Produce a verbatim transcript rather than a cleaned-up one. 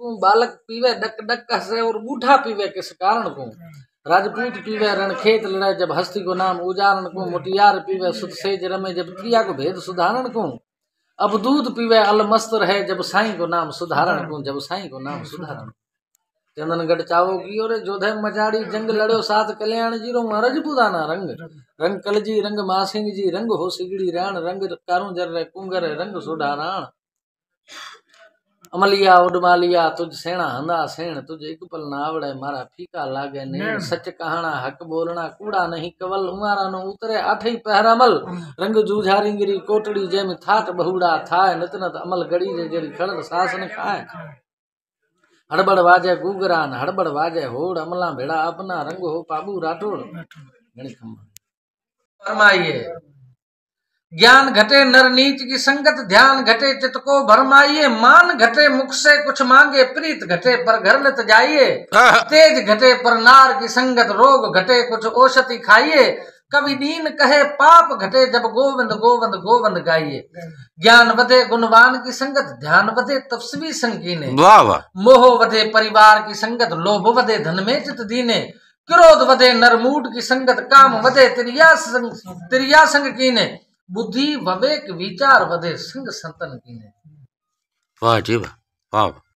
को, बालक पीवे duck duck हसे और बूढ़ा पीवे किस कारण को। राजपूत पीवे रणखेत लड़े जब हस्ती को नाम उजारण को। मुटियार पीवे सुत सेज रमे जब क्रिया को भेद सुधारण को। अब दूध पीवे अलमस्त रहे जब साईं को नाम सुधारण को। जब साईं को नाम सुधारण। चंदनगढ़ चावो की और जोधे मचाड़ी जंग लड़ो साथ कल्याण जी रो अरज पुदाना रंग। रंग कलजी रंग मासिंग जी रंग हो सिगड़ी राण। रंग कारू जर रे कुंगर रंग सुधाराण। अमलिया उडमालिया तुझ सेना हंदा सेण। तुझ एक पल ना आवड़े मारा फीका लागे नैण। सच कहाना हक बोलना कूड़ा नहीं कवल। उमारा नो उतरे आठई पहरामल। रंग जूझारी गिरी कोटड़ी जेम थाट बहुड़ा थाय। नित नत अमल गड़ी जे जड़ी खड़द सासन खाए। हड़बड़ वाजे गुगरान हड़बड़ वाजे होड़। अमला भेड़ा अपना रंग हो पाबू राठौड़। फरमाइए ज्ञान घटे नर नीच की संगत। ध्यान घटे चित्त को भरमाइए। मान घटे मुख से कुछ मांगे। प्रीत घटे पर घर न जाइए। तेज घटे पर नार की संगत। रोग घटे कुछ औषधि खाइए। कवि दीन कहे पाप घटे जब गोविंद गोविंद गोविंद गाइए। ज्ञान वधे गुणवान की संगत। ध्यान वधे तपस्वी संकीने। मोह वधे परिवार की संगत। लोभ वधे धन में चित दीने। क्रोध वधे नरमूड की संगत। काम वधे तिरिया संग तिरिया संग कीने। बुद्धि विवेक विचार वधे संग संतन कीने। वाह जी वाह वाह।